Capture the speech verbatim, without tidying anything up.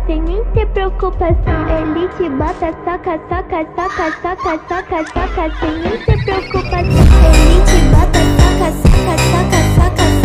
sem nem ter preocupação. Ele te bota, soca, soca, soca, soca, soca, soca, sem nem ter preocupação. Ele te bota, soca, soca, soca, soca,